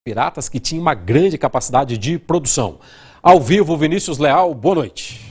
Piratas que tinha uma grande capacidade de produção. Ao vivo, Vinícius Leal, boa noite.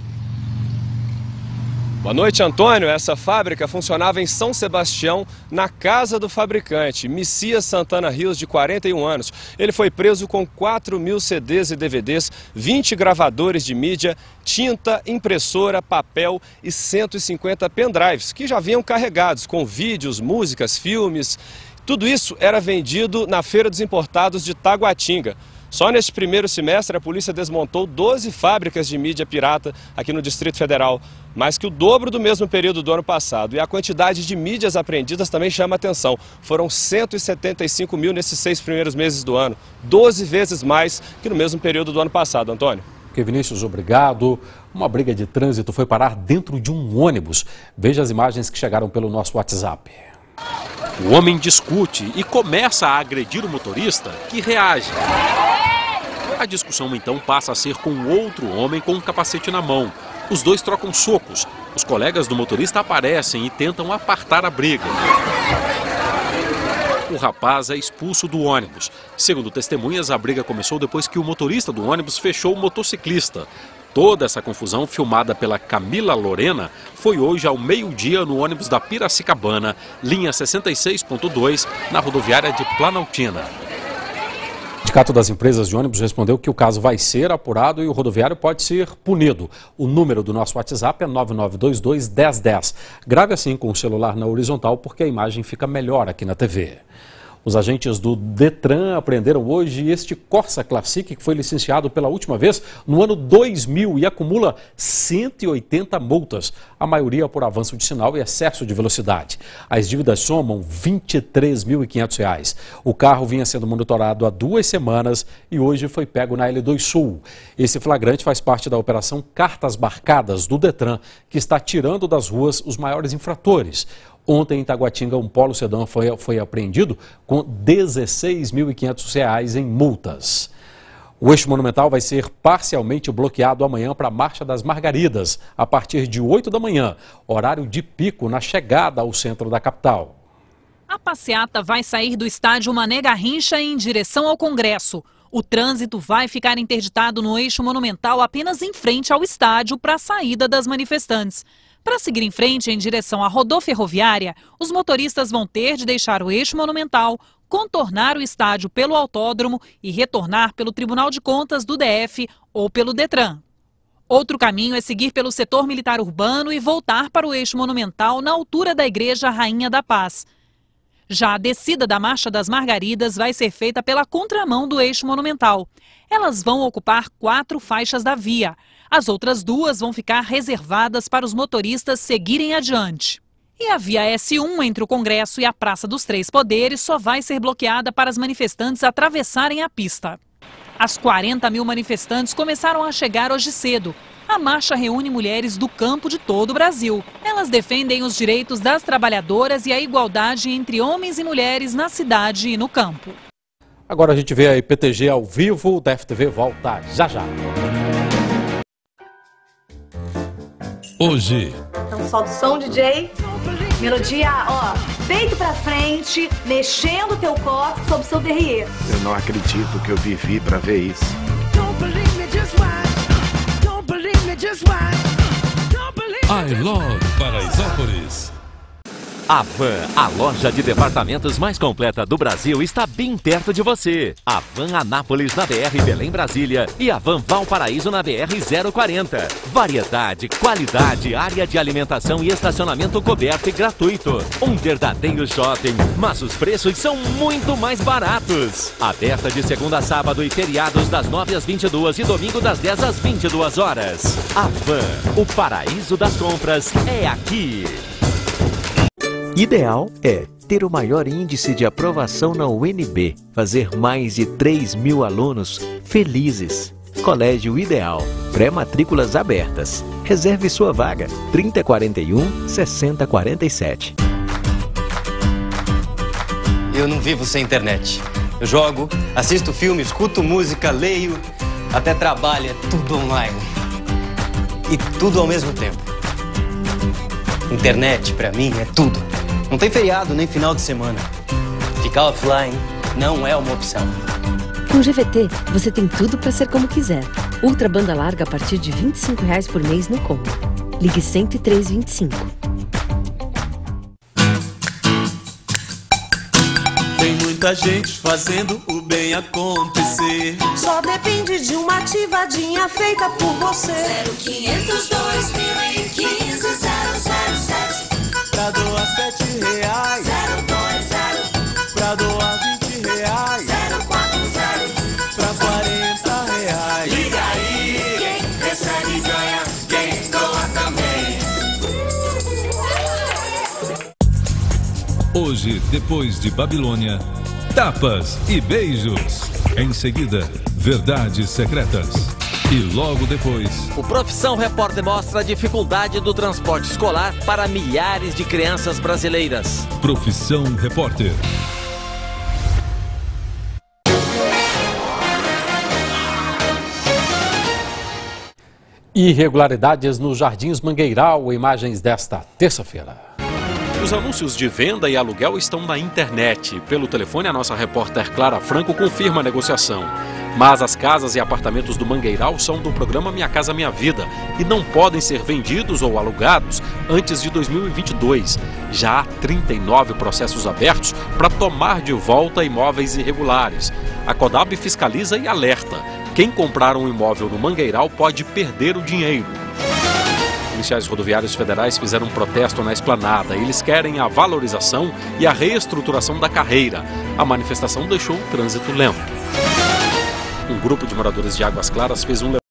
Boa noite, Antônio. Essa fábrica funcionava em São Sebastião, na casa do fabricante, Messias Santana Rios, de 41 anos. Ele foi preso com 4.000 CDs e DVDs, 20 gravadores de mídia, tinta, impressora, papel e 150 pendrives, que já vinham carregados com vídeos, músicas, filmes. Tudo isso era vendido na Feira dos Importados de Taguatinga. Só neste primeiro semestre, a polícia desmontou 12 fábricas de mídia pirata aqui no Distrito Federal, mais que o dobro do mesmo período do ano passado. E a quantidade de mídias apreendidas também chama atenção. Foram 175 mil nesses 6 primeiros meses do ano, 12 vezes mais que no mesmo período do ano passado, Antônio. Vinícius, obrigado. Uma briga de trânsito foi parar dentro de um ônibus. Veja as imagens que chegaram pelo nosso WhatsApp. O homem discute e começa a agredir o motorista, que reage. A discussão então passa a ser com outro homem com um capacete na mão. Os dois trocam socos. Os colegas do motorista aparecem e tentam apartar a briga. O rapaz é expulso do ônibus. Segundo testemunhas, a briga começou depois que o motorista do ônibus fechou o motociclista. Toda essa confusão, filmada pela Camila Lorena, foi hoje ao meio-dia no ônibus da Piracicabana, linha 66.2, na rodoviária de Planaltina. O Sindicato das Empresas de Ônibus respondeu que o caso vai ser apurado e o rodoviário pode ser punido. O número do nosso WhatsApp é 9922-1010. Grave assim com o celular na horizontal, porque a imagem fica melhor aqui na TV. Os agentes do Detran apreenderam hoje este Corsa Classic, que foi licenciado pela última vez no ano 2000 e acumula 180 multas, a maioria por avanço de sinal e excesso de velocidade. As dívidas somam R$ 23.500. O carro vinha sendo monitorado há 2 semanas e hoje foi pego na L2 Sul. Esse flagrante faz parte da operação Cartas Marcadas do Detran, que está tirando das ruas os maiores infratores. Ontem, em Taguatinga, um Polo Sedã foi apreendido com R$ 16.500 em multas. O eixo monumental vai ser parcialmente bloqueado amanhã para a Marcha das Margaridas, a partir de 8 da manhã, horário de pico na chegada ao centro da capital. A passeata vai sair do estádio Mané Garrincha em direção ao Congresso. O trânsito vai ficar interditado no eixo monumental apenas em frente ao estádio para a saída das manifestantes. Para seguir em frente em direção à rodoferroviária, os motoristas vão ter de deixar o eixo monumental, contornar o estádio pelo autódromo e retornar pelo Tribunal de Contas do DF ou pelo Detran. Outro caminho é seguir pelo setor militar urbano e voltar para o eixo monumental na altura da Igreja Rainha da Paz. Já a descida da Marcha das Margaridas vai ser feita pela contramão do eixo monumental. Elas vão ocupar 4 faixas da via. As outras 2 vão ficar reservadas para os motoristas seguirem adiante. E a via S1 entre o Congresso e a Praça dos Três Poderes só vai ser bloqueada para as manifestantes atravessarem a pista. As 40 mil manifestantes começaram a chegar hoje cedo. A marcha reúne mulheres do campo de todo o Brasil. Elas defendem os direitos das trabalhadoras e a igualdade entre homens e mulheres na cidade e no campo. Agora a gente vê a IPTG ao vivo, o DFTV volta já já. Hoje. Então solta o som, DJ. Melodia, ó, peito pra frente, mexendo o teu corpo sob o seu derrière. Eu não acredito que eu vivi pra ver isso. I Love Paraisópolis. A Van, a loja de departamentos mais completa do Brasil, está bem perto de você. A Van Anápolis na BR Belém Brasília e a Van Valparaíso na BR 040. Variedade, qualidade, área de alimentação e estacionamento coberto e gratuito. Um verdadeiro shopping, mas os preços são muito mais baratos. Aberta de segunda a sábado e feriados das 9 às 22 e domingo das 10 às 22 horas. A Van, o paraíso das compras, é aqui. Ideal é ter o maior índice de aprovação na UNB, fazer mais de 3.000 alunos felizes. Colégio Ideal, pré-matrículas abertas. Reserve sua vaga, 3041-6047. Eu não vivo sem internet. Eu jogo, assisto filme, escuto música, leio, até trabalho, é tudo online. E tudo ao mesmo tempo. Internet, pra mim, é tudo. Não tem feriado nem final de semana. Ficar offline não é uma opção. Com GVT, você tem tudo para ser como quiser. Ultra banda larga a partir de R$ 25,00 por mês no combo. Ligue 10325. Tem muita gente fazendo o bem acontecer. Só depende de uma ativadinha feita por você. 0500 2015 007. Pra doar R$7. 020. Pra doar R$20. 040. Pra R$40. Liga aí. Quem recebe ganha, quem doa também. Hoje, depois de Babilônia, tapas e beijos. Em seguida, verdades secretas. E logo depois... O Profissão Repórter mostra a dificuldade do transporte escolar para milhares de crianças brasileiras. Profissão Repórter. Irregularidades nos Jardins Mangueiral, imagens desta terça-feira. Os anúncios de venda e aluguel estão na internet. Pelo telefone, a nossa repórter Clara Franco confirma a negociação. Mas as casas e apartamentos do Mangueiral são do programa Minha Casa Minha Vida e não podem ser vendidos ou alugados antes de 2022. Já há 39 processos abertos para tomar de volta imóveis irregulares. A Codab fiscaliza e alerta. Quem comprar um imóvel no Mangueiral pode perder o dinheiro. Policiais rodoviários federais fizeram um protesto na esplanada. Eles querem a valorização e a reestruturação da carreira. A manifestação deixou o trânsito lento. Um grupo de moradores de Águas Claras fez um